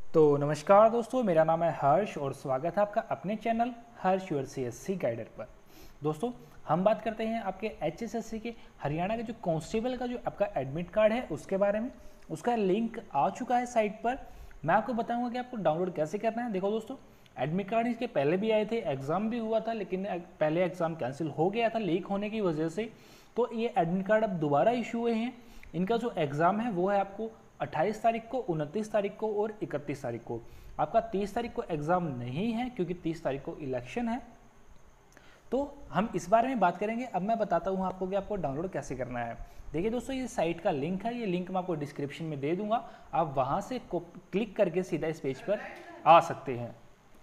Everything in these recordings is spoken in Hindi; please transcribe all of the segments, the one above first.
तो नमस्कार दोस्तों, मेरा नाम है हर्ष और स्वागत है आपका अपने channel Harsh your CSC guider पर। दोस्तों, हम बात करते हैं आपके एचएसएससी के हरियाणा के जो कांस्टेबल का जो आपका एडमिट कार्ड है उसके बारे में। उसका लिंक आ चुका है साइट पर। मैं आपको बताऊंगा कि आपको डाउनलोड कैसे करना है। देखो दोस्तों, एडमिट कार्ड इसके पहले भी आए थे, एग्ज़ाम भी हुआ था, लेकिन पहले एग्ज़ाम कैंसिल हो गया था लीक होने की वजह से। तो ये एडमिट कार्ड अब दोबारा इशू हुए हैं। इनका जो एग्ज़ाम है वो है आपको 28 तारीख को, 29 तारीख को और 31 तारीख को। आपका 30 तारीख को एग्ज़ाम नहीं है क्योंकि 30 तारीख को इलेक्शन है। तो हम इस बारे में बात करेंगे। अब मैं बताता हूँ आपको कि आपको डाउनलोड कैसे करना है। देखिए दोस्तों, ये साइट का लिंक है, ये लिंक मैं आपको डिस्क्रिप्शन में दे दूंगा। आप वहाँ से क्लिक करके सीधा इस पेज पर आ सकते हैं।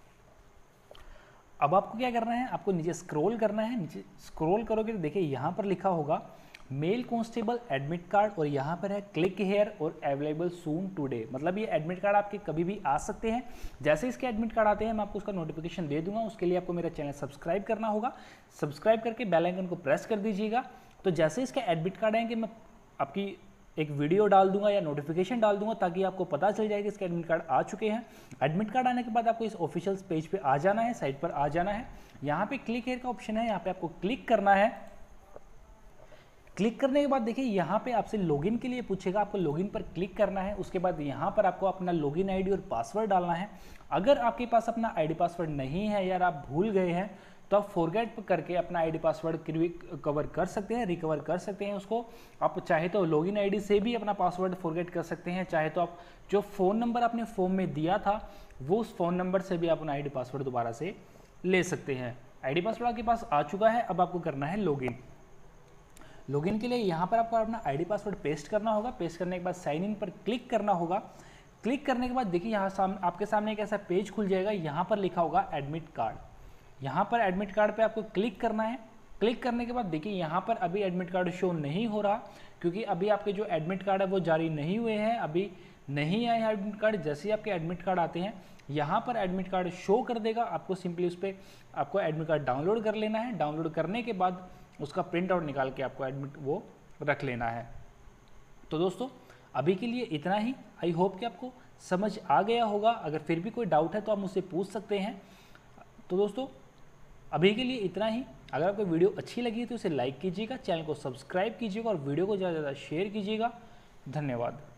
अब आपको क्या करना है, आपको नीचे स्क्रॉल करना है। नीचे स्क्रॉल करोगे तो देखिए यहाँ पर लिखा होगा मेल कांस्टेबल एडमिट कार्ड और यहाँ पर है क्लिक हेयर और अवेलेबल सून टुडे। मतलब ये एडमिट कार्ड आपके कभी भी आ सकते हैं। जैसे इसके एडमिट कार्ड आते हैं मैं आपको उसका नोटिफिकेशन दे दूंगा। उसके लिए आपको मेरा चैनल सब्सक्राइब करना होगा। सब्सक्राइब करके बेल आइकन को प्रेस कर दीजिएगा। तो जैसे इसके एडमिट कार्ड आएंगे मैं आपकी एक वीडियो डाल दूंगा या नोटिफिकेशन डाल दूंगा ताकि आपको पता चल जाए कि इसके एडमिट कार्ड आ चुके हैं। एडमिट कार्ड आने के बाद आपको इस ऑफिशियल पेज पे आ जाना है, साइट पर आ जाना है। यहाँ पे क्लिक हेयर का ऑप्शन है, यहाँ पे आपको क्लिक करना है। क्लिक करने के बाद देखिए यहाँ पे आपसे लॉगिन के लिए पूछेगा, आपको लॉगिन पर क्लिक करना है। उसके बाद यहाँ पर आपको अपना लॉगिन आईडी और पासवर्ड डालना है। अगर आपके पास अपना आईडी पासवर्ड नहीं है या आप भूल गए हैं तो आप फॉरगेट करके अपना आईडी पासवर्ड कवर कर सकते हैं, रिकवर कर सकते हैं उसको। आप चाहे तो लॉगिन आईडी से भी अपना पासवर्ड फॉरगेट कर सकते हैं, चाहे तो आप जो फ़ोन नंबर आपने फॉर्म में दिया था वो उस फ़ोन नंबर से भी अपना आईडी पासवर्ड दोबारा से ले सकते हैं। आईडी पासवर्ड आपके पास आ चुका है। अब आपको करना है लॉगिन। लॉगिन के लिए यहाँ पर आपको अपना आईडी पासवर्ड पेस्ट करना होगा। पेस्ट करने के बाद साइन इन पर क्लिक करना होगा। क्लिक करने के बाद देखिए यहाँ आपके सामने एक ऐसा पेज खुल जाएगा। यहाँ पर लिखा होगा एडमिट कार्ड। यहाँ पर एडमिट कार्ड पे आपको क्लिक करना है। क्लिक करने के बाद देखिए यहाँ पर अभी एडमिट कार्ड शो नहीं हो रहा क्योंकि अभी आपके जो एडमिट कार्ड है वो जारी नहीं हुए हैं, अभी नहीं आए एडमिट कार्ड। जैसे ही आपके एडमिट कार्ड आते हैं यहाँ पर एडमिट कार्ड शो कर देगा। आपको सिंपली उस पर आपको एडमिट कार्ड डाउनलोड कर लेना है। डाउनलोड करने के बाद उसका प्रिंट आउट निकाल के आपको एडमिट वो रख लेना है। तो दोस्तों, अभी के लिए इतना ही। आई होप कि आपको समझ आ गया होगा। अगर फिर भी कोई डाउट है तो आप मुझसे पूछ सकते हैं। तो दोस्तों, अभी के लिए इतना ही। अगर आपको वीडियो अच्छी लगी तो इसे लाइक कीजिएगा, चैनल को सब्सक्राइब कीजिएगा और वीडियो को ज़्यादा से ज़्यादा शेयर कीजिएगा। धन्यवाद।